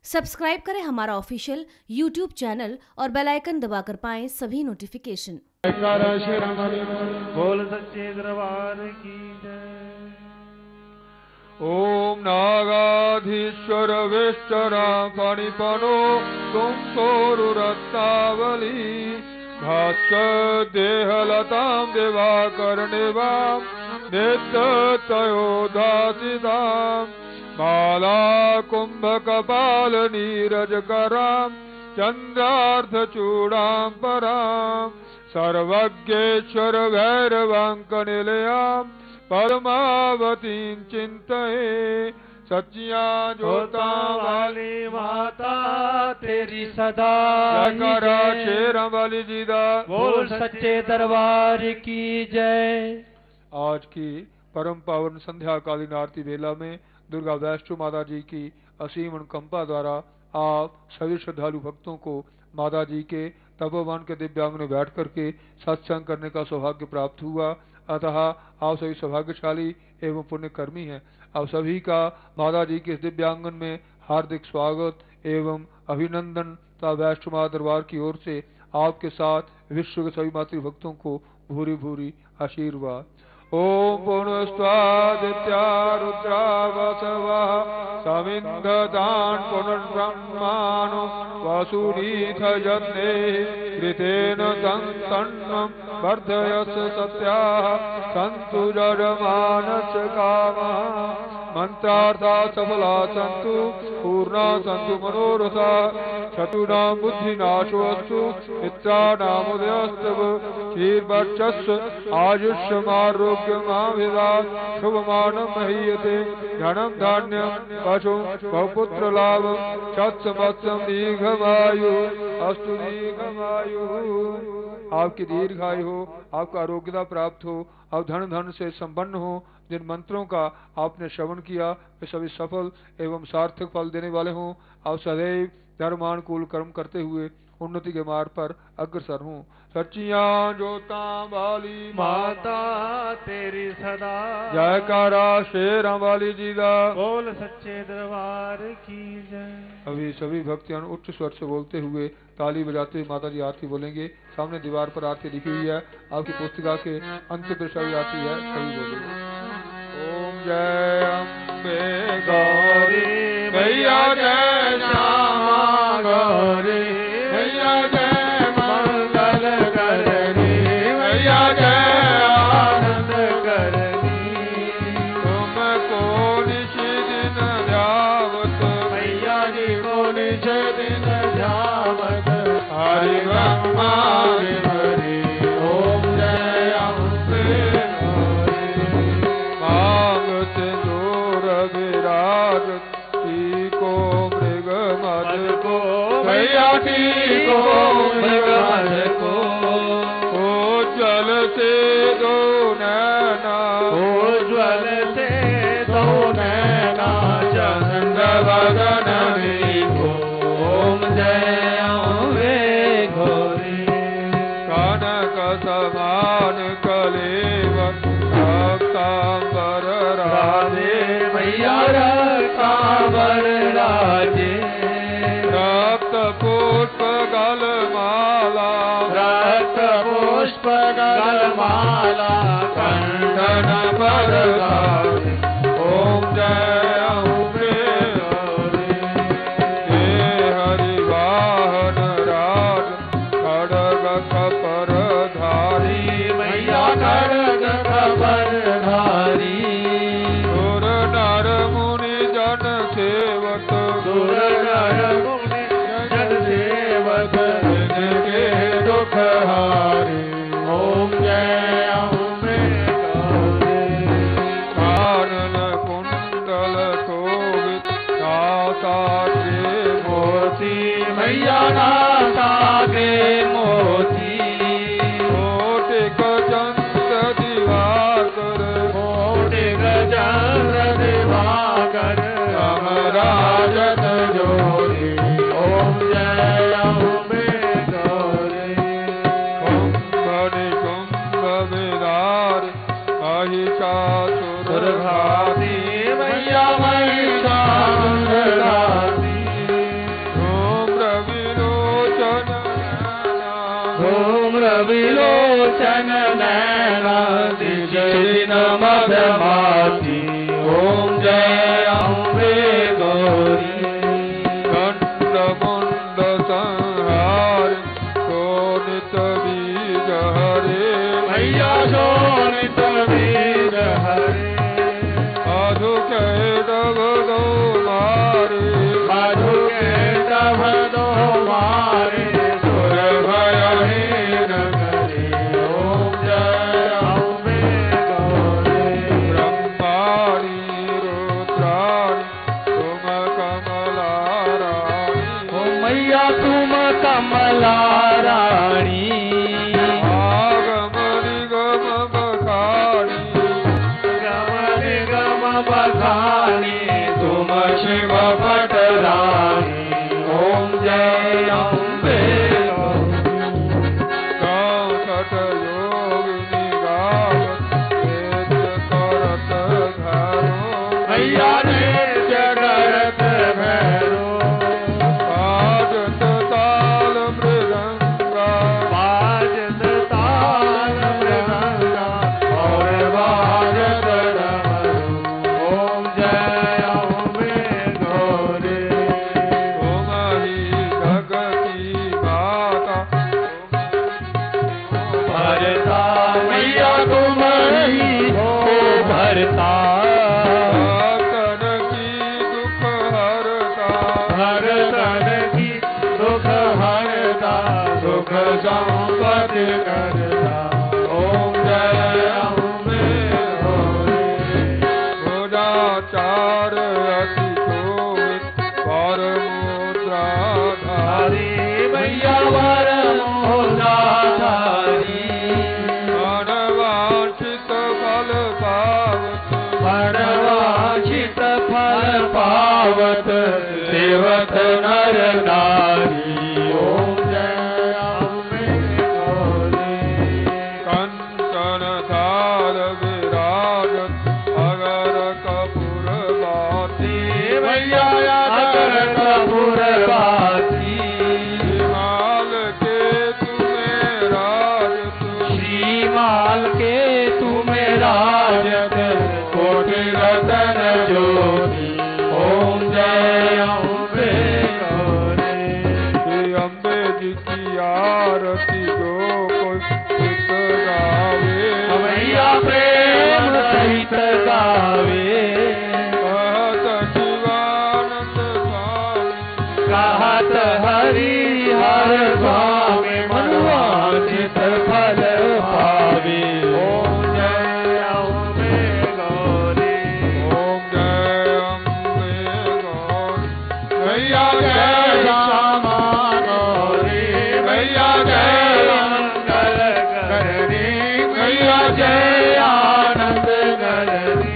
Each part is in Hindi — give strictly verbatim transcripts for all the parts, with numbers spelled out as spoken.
सब्सक्राइब करें हमारा ऑफिशियल यूट्यूब चैनल और बेल आइकन दबाकर पाएं सभी नोटिफिकेशन। बोल सच्चे दरबार की जय। ओम नागाधीश्वर विष्टरा पाणिपनो तुम सोरुरत्नावली भास्कर देहलतां दिवाकरनिवां नित्यतयोदासितां माला कुंभकपाल नीरजकरां चन्द्रार्धचूडां परां सर्वज्ञेश्वर भैरवाङ्कनिलयां परमावतीं चिंतये। सच्चिया जोता वाली माता तेरी सदा जयकारा शेरा वाली जी दा बोल सच्चे दरबार की जय। आज की परम पावन संध्या कालीन आरती वेला में दुर्गा वैष्णो माता जी की असीम अनुकंपा द्वारा आप सभी श्रद्धालु भक्तों को माता जी के तपोवन के दिव्यांग में बैठ करके सत्संग करने का सौभाग्य प्राप्त हुआ। अतः आप सभी सौभाग्यशाली एवं पुण्यकर्मी हैं। आप सभी का माता जी के इस दिव्यांगन में हार्दिक स्वागत एवं अभिनंदन तथा वैष्णो माता दरबार की ओर से आपके साथ विश्व के सभी मातृ भक्तों को भूरी भूरी आशीर्वाद। ओम पुनस्त्वादित्या रुद्रा वसवा समिन्धतान् पुनर्ब्रह्माणो वसुनीथ यज्ञे कृतेन तन्नं वर्धयस सत्याः सन्तु जडमानस्य कामः मंत्रार्था सफला सन्तु पूर्णा सन्तु मनोरथा शत्रूणां बुद्धिनाशोऽस्तु मित्राणामुदयस्तव श्रीर्वर्चस्व आयुष्यमारोग्यमाभिधात् शुभमानं महीयते धनं धान्यं पशुं बहुपुत्रलाभं शतसहस्रं दीर्घमायु अस्तु दीर्घमायु। आपकी दीर्घायु हो, आपका आरोग्यता प्राप्त हो, आप धन धन से संपन्न हो। जिन मंत्रों का आपने श्रवण किया वे सभी सफल एवं सार्थक फल देने वाले हों। आप सदैव धर्मानुकूल कर्म करते हुए उन्नति के मार्ग पर अग्रसर हूँ। सच्चिया जोता वाली माता तेरी सदा जयकारा शेरा वाली जी दा बोल सच्चे दरबार की जय। अभी सभी भक्तजन उच्च स्वर से बोलते हुए ताली बजाते हुए माता जी आरती बोलेंगे। सामने दीवार पर आरती लिखी हुई है, आपकी पुस्तिका के अंत पर सभी आरती है, सभी बोलेंगे। ओम जय अम्बे गौरी मैया जय श्यामा गौरी मैया जय मंगल करनी मैया जय आनंद करनी तुमको निश दिन ध्यावत मैया जी को निश दिन ध्यावत हरि ब्रह्मा हरि ओम जय अम्बे विराज को मृग मद को मैया को मृग मद को ओ जल से दो नैना ओ ज्वल से दो नैना चंद्र वदन को ओम जय अम्बे गौरी कनक समान कलेवर रक्तांबर राधे मैया रक्तांबर राजे रक्त पुष्प गल माला रक्त पुष्प गल माला कंठन पर धारे ओम जय अम्बे गौरी हे हरि वाहन राज खड़ग खपर धारी मैया खड़ग खबर धारी सुर नर मुनि जन सेवक सुर नर मुनि जन सेवक जिनके दुख हारे ओम जय अम्बे गौरी कानन कुंडल शोभित नासा के मोती मैया नाता के मोती कोटिक चंद्र दिवाकर कोटिक चंद्र दिवाकर राजन जोरी ओम जय अम्बे गौरी कुंभ निकुंभ विदार महिषासुर घाती मैया महिषासुर घाती लोचन नैना निज दिन मधमाती ओम जय अम्बे गौरी खंड मुंड संहार शोणित बीज हरे मैया शोणित बीज हरे मधु के दब दो मारे मधु के दब दो मारे सुर भयहीन करे ओम जय अम्बे गौरी ब्रह्माणी रुद्राणी तुम कमला रानी ओ मैया तुम कमला रानी आगम निगम बखानी गम निगम बखानी तुम शिव पटरानी ओम जय अम्बे गाँव तट योगिनी गावत वेद करत घरो मैया ने जगरत भैरो बाजत ताल मृदंगा बाजत ताल मृदंगा और बाजत डमरू ओम जय अम्बे गौरी तुम ही जगती माता भरता मैया तुम ही हो भरता भक्तन की दुख हरता भरतन की दुख हरता सुख संपत्ति करता ओम जय अम्बे गौरी भुजाचार अति शोभित परमुद्रा धारी हरे मैया वर मोदाधारी अनवांछित फल पावत मनवांछित फल पावत सेवत नर नारी ओम जय अम्बे गौरी कंचन थाल विराजत अगर कपूर बाती मैया अगर कपूर बाती हिमाल के तुम्हें राजत श्रीमाल के तुम्हें राजत कोटि रतन ज्योति ओम जय अम्बे गौरी श्री अम्बे जी की आरती जो कोई चित गावे मैया प्रेम सहित गावे कहत शिवानंद स्वामी कहत हरि हर स्वामी मनवांछित फल पावे ओम जय अम्बे गौरी ओम जय अम्बे गौरी मैया जय श्यामा गौरी मैया जय मंगल करनी मैया जय आनंद करनी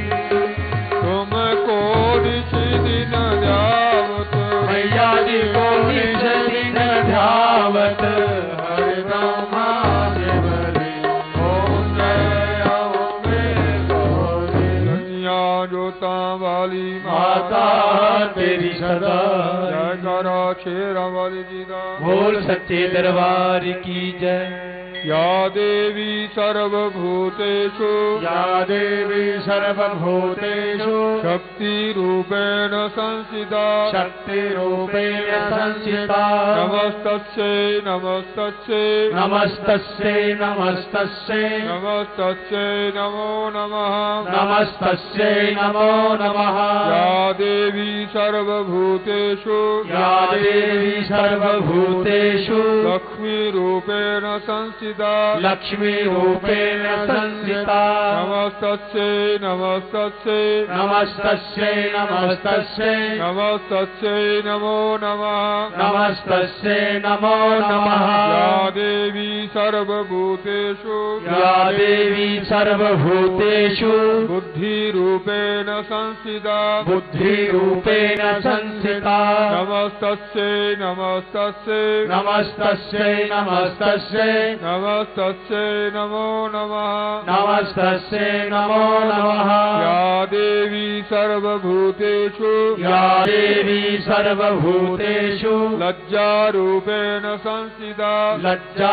तुमको निश दिन जावत मैया जी को निज दिन ध्यावत हरिनाम शिवरी ओम जय अम्बे गौरी दुनिया जोता वाली माता तेरी सदा जय करो शेरा वाली जी दा बोल सच्चे दरबार की जय या देवी सर्वभूतेषु या देवी सर्वभूतेषु शक्ति रूपेण संस्थिता शक्ति रूपेण संस्थिता नमस्तस्यै नमस्तस्यै नमस्तस्यै नमस्तस्यै नमस्तस्यै नमो नमः नमस्तस्यै नमो नमः या देवी सर्वभूतेषु या देवी सर्वभूतेषु लक्ष्मी रूपेण संस्थिता लक्ष्मी रूपेण संस्थिता नमस्तस्यै नमस्तस्यै नमस्तस्यै नमस्तस्यै नमस्तस्यै नमो नमः नमस्तस्यै नमो नमः या देवी सर्वभूतेषु या देवी सर्वभूतेषु बुद्धिरूपेण संस्थिता बुद्धिरूपेण संस्थिता नमस्तस्यै नमस्तस्यै नमस्तस्यै नमस्तस्यै नमस्तस्यै नमो नमः नमस्तस्यै नमो नमः या देवी सर्वभूतेषु या देवी सर्वभूतेषु लज्जारूपेण संस्थिता लज्जारूपेण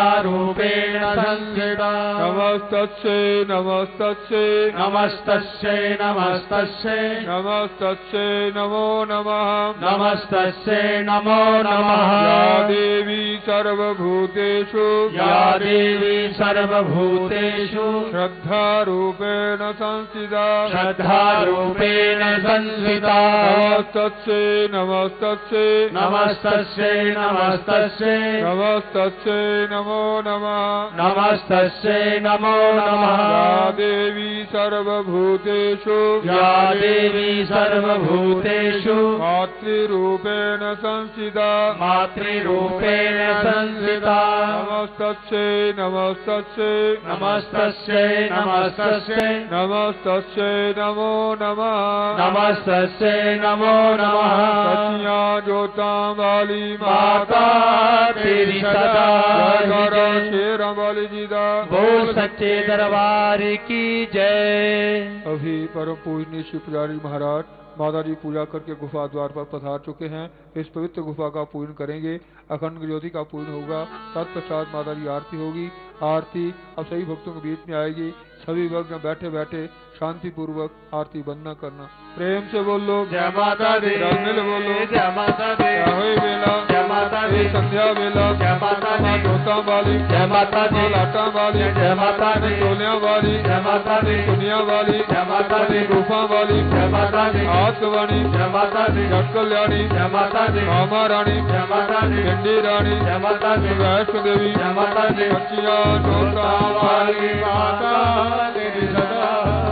रूपेण संस्थिता नमस्तस्यै नमस्तस्यै नमस्तस्यै नमस्तस्यै नमस्तस्यै नमो नमः नमस्तस्यै नमो नमः या देवी सर्वभूतेषु या देवी सर्वभूतेषु श्रद्धारूपेण संस्थिता श्रद्धारूपेण संस्थिता नमस्तस्यै नमस्तस्यै नमस्तस्यै नमस्तस्यै नमस्तस्यै नमो नमः नमस्तस्यै नमो नमः या देवी सर्वभूतेषु या देवी सर्वभूतेषु मातृरूपेण संस्थिता मातृरूपेण संस्थिता नमस्तस्यै नमस्तस्यै नमस्तस्यै नमस्तस्यै नमस्तस्यै नमो नमः नमस्तस्यै नमो नमः सचिया ज्योतां वाली माता तेरी सदा जयकारा शेरा वाली जी दा बोल सच्चे दरबार की जय। अभी परम पूजनीय श्री पुजारी महाराज माता जी पूजा करके गुफा द्वार पर पधार चुके हैं। इस पवित्र गुफा का पूजन करेंगे। अखंड ज्योति का पूजन होगा। तत्पश्चात माता जी आरती होगी। आरती अब सभी भक्तों के बीच में आएगी। सभी भक्त बैठे बैठे शांति पूर्वक आरती बंदना करना। प्रेम से बोलो जय माता दी, मिल बोलो जय माता दी, होए बेला जय माता दी, संध्या बेला जय माता दी, जोता वाली जय माता दी, लाटा वाली जय माता दी, टोलिया वाली जय माता दी, दुनिया वाली जय माता दी, रूपा वाली जय माता दी, आत्मवाणी जय माता दी, जट कल्याणी जय माता दी, मामा रानी जय माता दी, चंडी रानी जय माता दी, वैष्णो देवी जय माता दी, सचिया जोता वाली माता तेरी सदा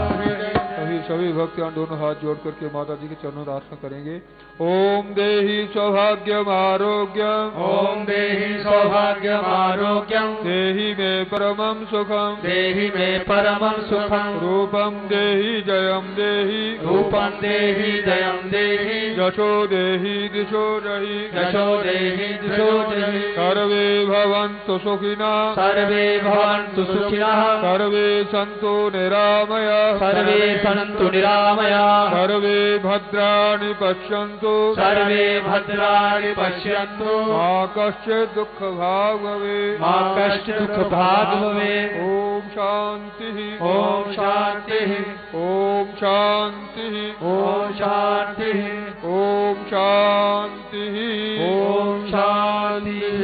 सभी सभी भक्तों दोनों हाथ जोड़ करके माता जी के चरणों में आसन करेंगे। ओम देहि सौभाग्यम आरोग्यम ओम देहि सौभाग्यम आरोग्यम देहि मे परमं सुखम देहि मे परमं सुखम रूपम देहि जयम देहि रूपं देहि जयं देहि यशो देहि दिशो रहि यशो देहि दिशो देहि सर्वे भवन्तु सुखिनः सर्वे भवन्तु सुखिनः सर्वे सन्तु निरामयाः सर्वे सन्तु निरामयाः सर्वे भद्राणि पश्यन्तु सर्वे भद्राणि पश्यन्तु मा कश्चित् दुःखभाग् भवेत् मा कश्चित् दुःखभाग् भवेत्। ओम शांति ओम शान्तिः ओम शांति ओम शान्तिः ओम शांति ओम शान्तिः।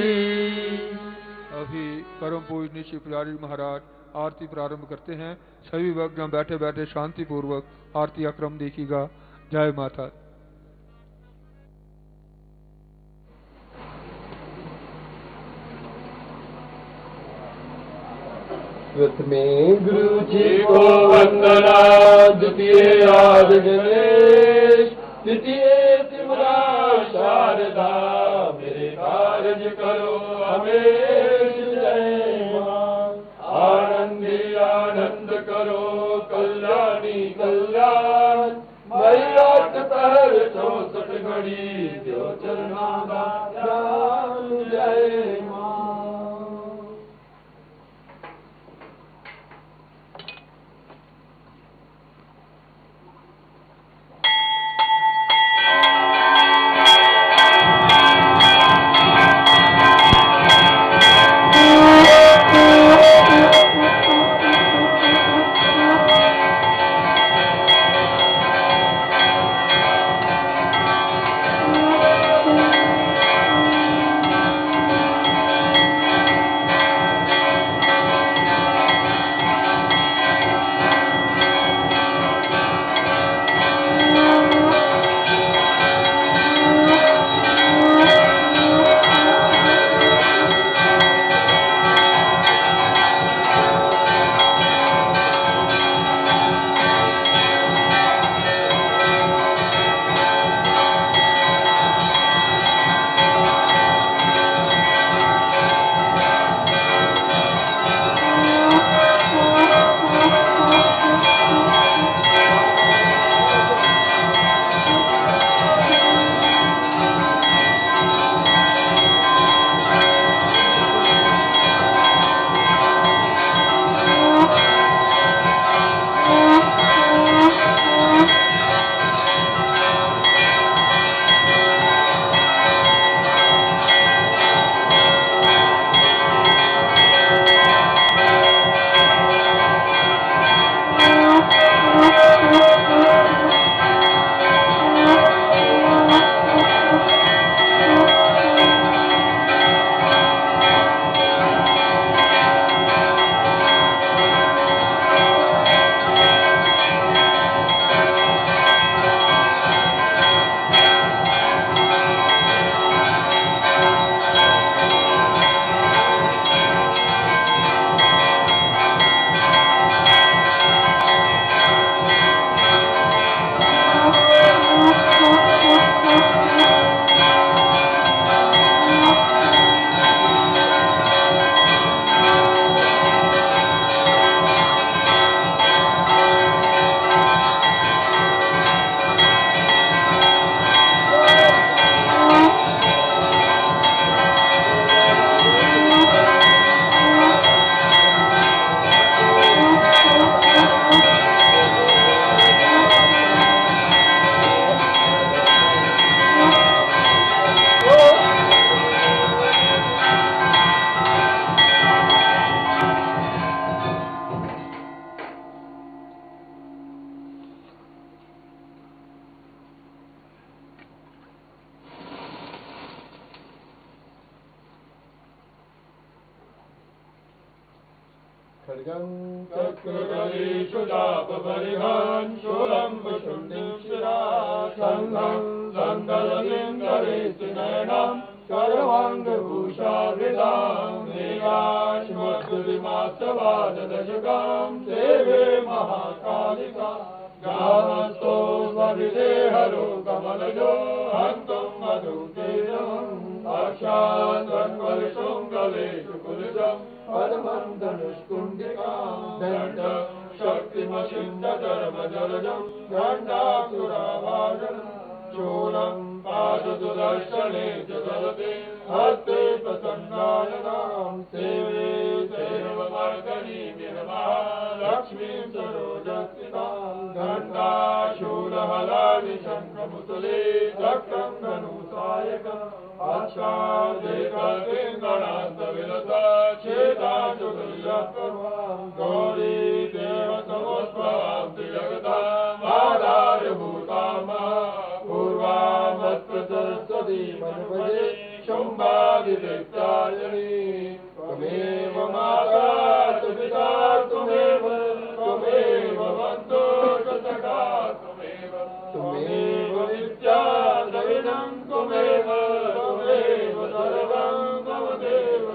अभी परम पूजनीय श्री पुजारी महाराज आरती प्रारंभ करते हैं। सभी भक्त जहाँ बैठे बैठे शांति पूर्वक आरती का क्रम देखिएगा। जय माता। प्रथमे गुरु जी को वंदना, द्वितीय आदि गणेश, तृतीय त्रिपुरा शारदा, मेरे कार्य करो हमेश जय मां। आनंदी आनंद करो कल्याणी कल्याण, मैया पहर चौसठ घड़ी जो चरना ध्यान जय मां। खड्गं चक्रगणेषु चापपरिहान् शूलम्बशुण्डिं शिरा सङ्घं सङ्गलतिं धरेति नयनं सर्वाङ्गभूषावृतां मेघाश्मद्विमासवाददशकां सेवे महाकालिका गामस्तो स्वविदेहरो कमलजो हन्तुं मधुकेरम् साक्षात्वन्वलशृङ्गलेषु कुलितं पद्मं धनुष्कुण्डिकां दण्ड शक्तिमशिन्दधर्मजलजं दण्डासुराभाजनं चूलं पाददुदर्शने च दलते हस्ते प्रसन्नायतां सेवे सेवमर्दनीं महालक्ष्मीं सरोजस्थितां घण्टाशूलहलानि शङ्खमुसले चक्रं धनुसायकम् आच्छादितलिङ्गणान्तविलसा चेता चतुर्यत्तमां गौरी देवतमोद्भवां त्रिजगताम् आधारभूतां पूर्वामस्त्रसरस्वती मनभजे शुम्भादिदैत्यायनी त्वमेव माता च पिता त्वमेव त्वमेव बन्धो च सखा त्वमेव त्वमेव विद्या दविनं त्वमेव त्वमेव सर्वं त्वमेव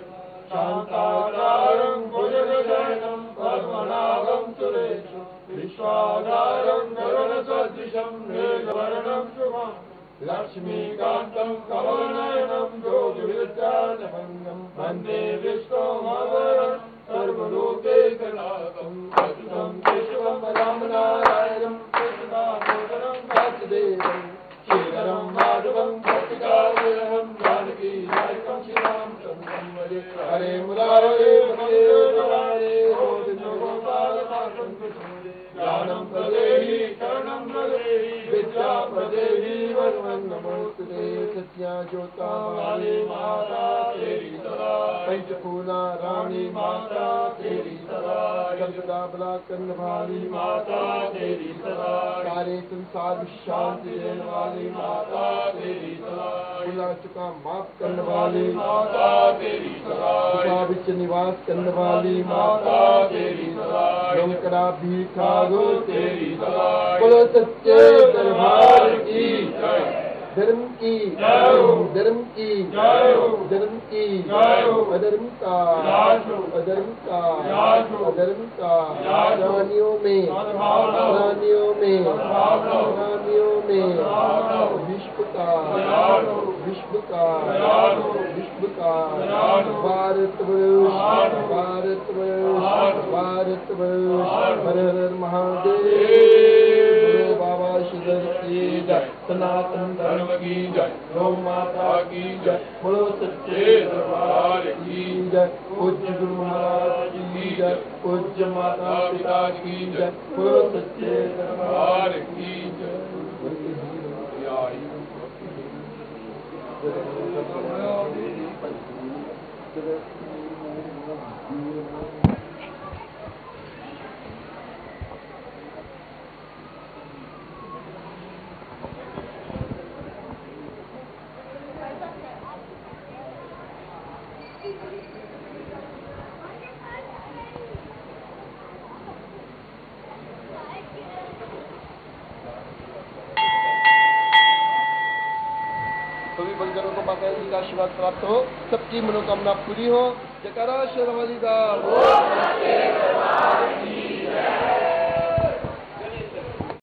शान्ताकारं भुजगशयनं पद्मनाभं सुरेशं विश्वाधारं गगनसदृशं मेघवर्णं शुभं लक्ष्मीकान्तं कमलनयनं योगविद्यानभङ्गं वन्दे विष्णुमवरं सर्वलोकैकनाथं अच्युतं केशवं रामनारायणं कृष्णदामोदरं वासुदेवं श्रीधरं माधवं भक्तिकावयहं जानकी नायकं श्रीरामचन्द्रं भजे हरे मुरारे वन्दे मुरारे गोविन्द गोपाल कान्तं कृष्णे ज्ञानं प्रदेहि शरणं प्रदेहि विद्या प्रदेहि वरदं नमोस्तुते सत्या ज्योता वाली माता तेरी सदा पंचफूला रानी माता तेरी सदा सर्वदा बला करने वाली माता तेरी सदा सारे संसार में शांति देने वाली माता तेरी सदा भुला चुका माफ करने वाली माता तेरी सदा विच निवास करने वाली माता तेरी सदा लोकरा भीखा गो तेरी सदा बोलो सच्चे दरबार की धर्म की धर्म की धर्म की अधर्म का अधर्म का अधर्म का रानियों में रानियों में रानियों में विश्व का विश्व का विश्व का भारत वर्ष भारत वर्ष भारत वर्ष हर हर महादेव बाबा शिवर की जय सनातन धर्म की जय गौ माता की जय बोलो सच्चे दरबार की जय पूज्य गुरु महाराज की जय पूज्य माता पिता की जय बोलो सच्चे दरबार की जय सभी परिजनों को माता जी का आशीर्वाद प्राप्त हो, सबकी मनोकामना पूरी हो। जयकारा शेरावाली का।